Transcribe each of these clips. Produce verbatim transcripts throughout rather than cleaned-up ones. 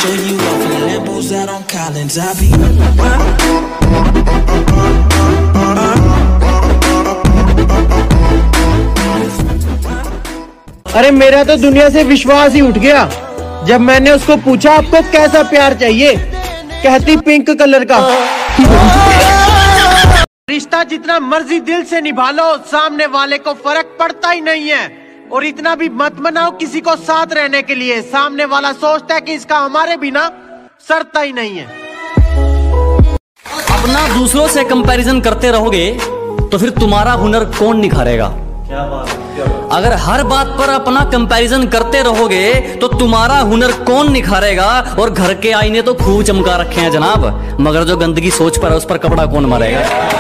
show you off in Lambos out on Collins. I be अरे मेरा तो दुनिया से विश्वास ही उठ गया जब मैंने उसको पूछा आपको कैसा प्यार चाहिए, कहती पिंक कलर का। रिश्ता जितना मर्जी दिल से निभा लो, सामने वाले को फर्क पड़ता ही नहीं है। और इतना भी मत मनाओ किसी को साथ रहने के लिए, सामने वाला सोचता है कि इसका हमारे बिना सरता ही नहीं है। अपना दूसरों से कंपैरिजन करते रहोगे तो फिर तुम्हारा हुनर कौन निखारेगा? क्या बात है? अगर हर बात पर अपना कंपैरिजन करते रहोगे तो तुम्हारा हुनर कौन निखारेगा? और घर के आईने तो खूब चमका रखे हैं जनाब, मगर जो गंदगी सोच पर है उस पर कपड़ा कौन मारेगा?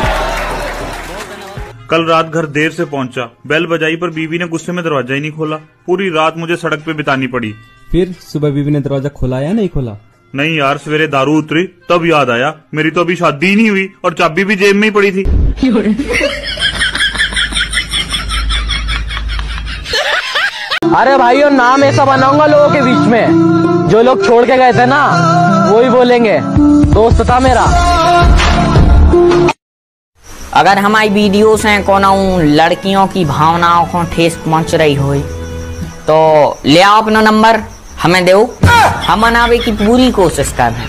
कल रात घर देर से पहुंचा, बेल बजाई पर बीवी ने गुस्से में दरवाजा ही नहीं खोला। पूरी रात मुझे सड़क पे बितानी पड़ी। फिर सुबह बीवी ने दरवाजा खोला या नहीं खोला? नहीं यार, सवेरे दारू उतरी तब याद आया मेरी तो अभी शादी ही नहीं हुई और चाबी भी जेब में ही पड़ी थी। अरे भाइयों, नाम ऐसा बनाऊंगा लोगों के बीच में, जो लोग छोड़ के गए थे ना वो ही बोलेंगे दोस्त था मेरा। अगर हमारी वीडियोस हैं कोना लड़कियों की भावनाओं को ठेस पहुंच रही हो तो ले आओ अपना नंबर, हमें दो, हम मनावे की पूरी कोशिश कर रहे हैं।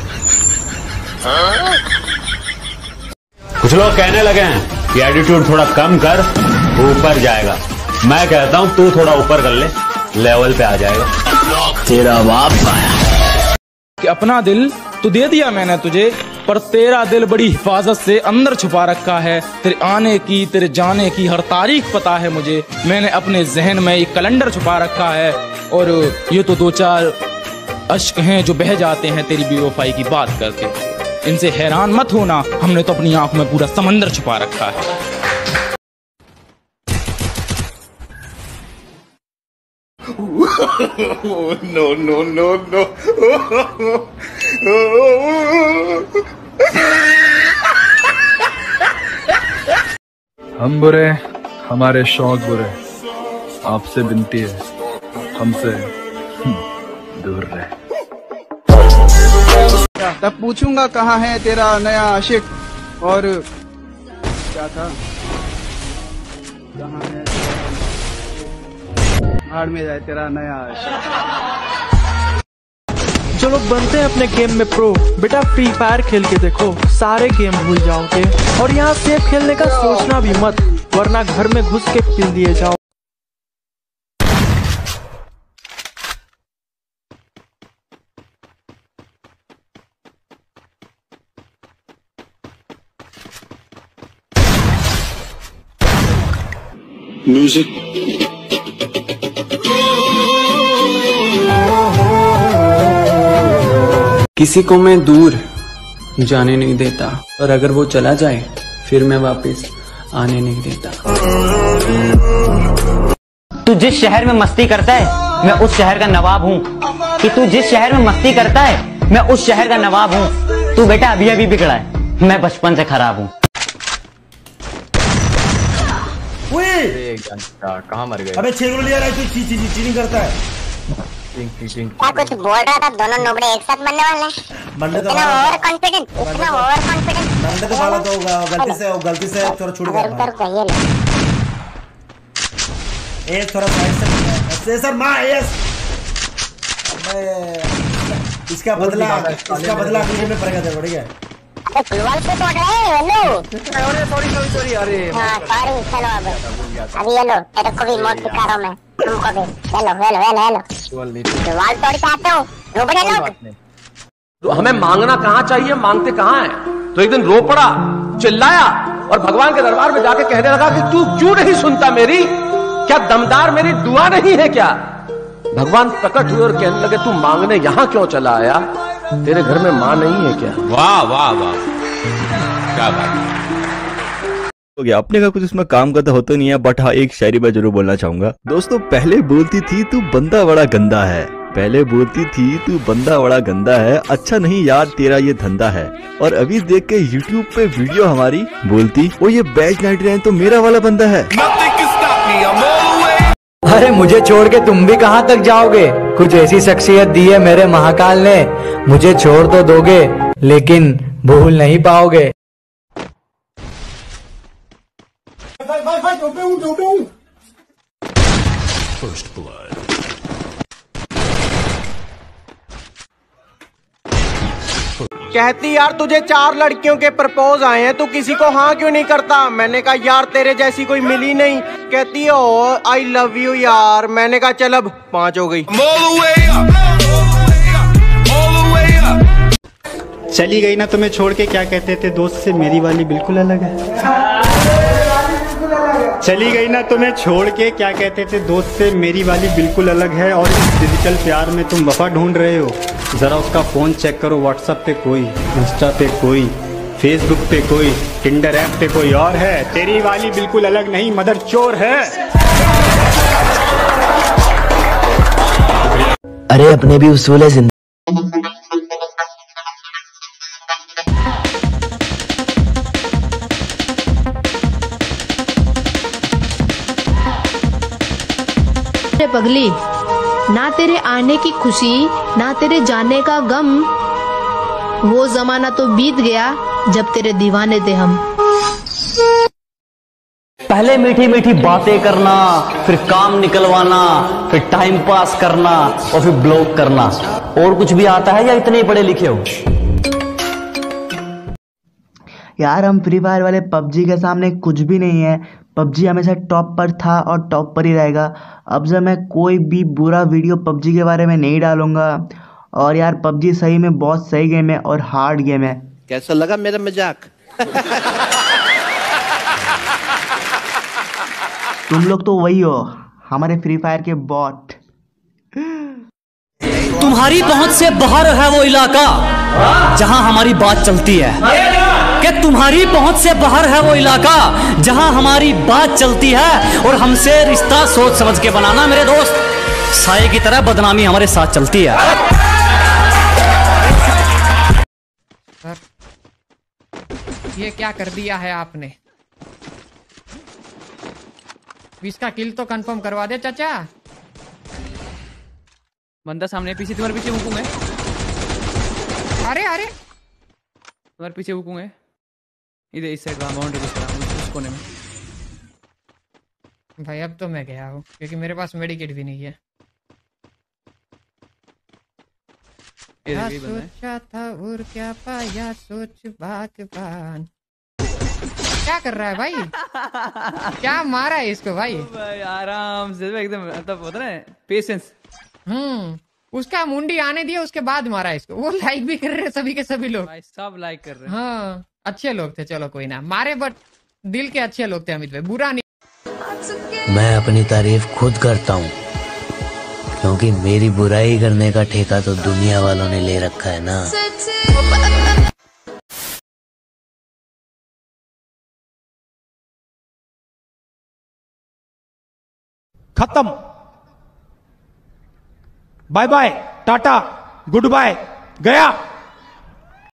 कुछ लोग कहने लगे हैं कि एटीट्यूड थोड़ा कम कर, ऊपर जाएगा। मैं कहता हूं तू थोड़ा ऊपर कर ले, लेवल पे आ जाएगा। तेरा बाप आया कि अपना दिल तो दे दिया मैंने तुझे, पर तेरा दिल बड़ी हिफाजत से अंदर छुपा रखा है। तेरे आने की तेरे जाने की हर तारीख पता है मुझे, मैंने अपने जहन में एक कैलेंडर छुपा रखा है। और ये तो दो चार अश्क हैं जो बह जाते हैं तेरी बेवफाई की बात करके, इनसे हैरान मत होना, हमने तो अपनी आंख में पूरा समंदर छुपा रखा है। नो नो नो नो हम बुरे, हमारे शौक बुरे, आपसे विनती है हमसे दूर रहे। तब पूछूंगा कहाँ है तेरा नया आशिक, और क्या था, कहाँ है भाड़ में जाए तेरा नया आशिक। जो लोग बनते हैं अपने गेम में प्रो, बेटा फ्री फायर खेल के देखो, सारे गेम भूल जाओगे। और यहाँ सेफ खेलने का सोचना भी मत, वरना घर में घुस के पिल दिए जाओ। म्यूजिक किसी को मैं दूर जाने नहीं देता, और अगर वो चला जाए फिर मैं वापस आने नहीं देता। तू जिस शहर में मस्ती करता है मैं उस शहर का नवाब हूँ, कि तू जिस शहर में मस्ती करता है मैं उस शहर का नवाब हूँ। तू बेटा अभी अभी बिगड़ा है, मैं बचपन से खराब हूँ। कहाँ मर गए? अबे छह गोली आ रहा है, तू ची ची ची चीटिंग करता है। क्या कुछ बोल रहा था? दोनों नोबड़े एक साथ मरने वाले हैं। बंदे तो इतना ओवर कॉन्फिडेंट, इतना ओवर कॉन्फिडेंट। बंदे तो वाला तो गलती से गलती से थोड़ा छूट गया। उधर कहिए ना। ए थोड़ा साइड से ऐसे सर मां यस। अबे इसका बदला इसका बदला अगले में पड़ेगा तेरे को, ठीक है? अरे फुलवाल से तोड़ रहे हैं हेलो। अरे सॉरी सॉरी सॉरी अरे हां सॉरी, चलो अब अभी हेलो तेरे को भी मौत दिखा रहा हूं मैं, तुमको भी। हेलो हेलो हेलो हेलो फुलवाल तोड़ के आते हो नोबड़े लोग। तो हमें मांगना कहाँ चाहिए, मांगते कहाँ है? तो एक दिन रो पड़ा, चिल्लाया और भगवान के दरबार में जाके कहने लगा कि तू क्यों नहीं सुनता मेरी, क्या दमदार मेरी दुआ नहीं है क्या? भगवान प्रकट हुए और कहने लगे तू मांगने यहाँ क्यों चला आया, तेरे घर में माँ नहीं है क्या? वाह वाह वाह, क्या बात हो गया। अपने का कुछ इसमें काम करता होता नहीं है, बट हाँ एक शायरी मैं जरूर बोलना चाहूंगा। दोस्तों पहले बोलती थी तू बंदा बड़ा गंदा है, पहले बोलती थी तू बंदा बड़ा गंदा है, अच्छा नहीं यार तेरा ये धंधा है। और अभी देख के यूट्यूब पे वीडियो हमारी बोलती वो ये बैच नाइनटी नाइन तो मेरा वाला बंदा है। अरे मुझे छोड़ के तुम भी कहाँ तक जाओगे? कुछ ऐसी शख्सियत दी है मेरे महाकाल ने, मुझे छोड़ तो दोगे लेकिन भूल नहीं पाओगे। भाई भाई भाई डूबे हूँ डूबे हूँ। First blood. कहती यार तुझे चार लड़कियों के प्रपोज आए हैं, तू किसी को हाँ क्यों नहीं करता? मैंने कहा यार तेरे जैसी कोई मिली नहीं। कहती है ओ आई लव यू यार। मैंने कहा चल अब पांच हो गई। चली गई ना तुम्हें छोड़ के, क्या कहते थे दोस्त से मेरी वाली बिल्कुल अलग है। चली गई ना तुम्हें छोड़ के, क्या कहते थे दोस्त से मेरी वाली बिल्कुल अलग है। और इस डिजिटल प्यार में तुम वफा ढूंढ रहे हो, जरा उसका फोन चेक करो। व्हाट्सएप पे कोई, इंस्टा पे कोई, फेसबुक पे कोई, टिंडर ऐप पे कोई और है। तेरी वाली बिल्कुल अलग नहीं, मदर चोर है। अरे अपने भी उसूल है जिंदगी। पगली, ना तेरे आने की खुशी ना तेरे जाने का गम, वो जमाना तो बीत गया जब तेरे दीवाने थे हम। पहले मीठी मीठी बातें करना, फिर काम निकलवाना, फिर टाइम पास करना और फिर ब्लॉक करना। और कुछ भी आता है या इतने ही पढ़े लिखे हो? यार हम फ्री फायर वाले पबजी के सामने कुछ भी नहीं है। पबजी हमेशा टॉप पर था और टॉप पर ही रहेगा। अब से मैं कोई भी बुरा वीडियो पबजी के बारे में नहीं डालूंगा। और यार पबजी सही में बहुत सही गेम है और हार्ड गेम है। कैसा लगा मेरा मजाक? तुम लोग तो वही हो, हमारे फ्री फायर के बॉट। तुम्हारी पहुंच से बाहर है वो इलाका जहां हमारी बात चलती है। कि तुम्हारी पहुंच से बाहर है वो इलाका जहां हमारी बात चलती है। और हमसे रिश्ता सोच समझ के बनाना मेरे दोस्त, साये की तरह बदनामी हमारे साथ चलती है। सर, ये क्या कर दिया है आपने? इसका किल तो कंफर्म करवा दे चाचा। बंदा सामने, पीछे तुम्हारे पीछे हुकुम है। अरे अरे तुम्हारे पीछे हुकुम है, इधर इस साइड बाउंड्री उस कोने में। भाई अब तो मैं गया हूँ क्योंकि मेरे पास मेडिकेट भी नहीं है। क्या सोचा था और क्या पाया, सोच बागबान। क्या कर रहा है भाई? क्या मारा है इसको भाई? भाई आराम से एकदम, मतलब होता है पेशेंस। हम्म उसका मुंडी आने दिया, उसके बाद मारा इसको। वो लाइक भी कर रहे हैं सभी के सभी लोग, सब लाइक कर रहे हैं। हाँ अच्छे लोग थे, चलो कोई ना मारे, बट दिल के अच्छे लोग थे अमित भाई, बुरा नहीं। मैं अपनी तारीफ खुद करता हूँ क्योंकि मेरी बुराई करने का ठेका तो दुनिया वालों ने ले रखा है ना। खत्म, bye bye, tata, good bye, गया।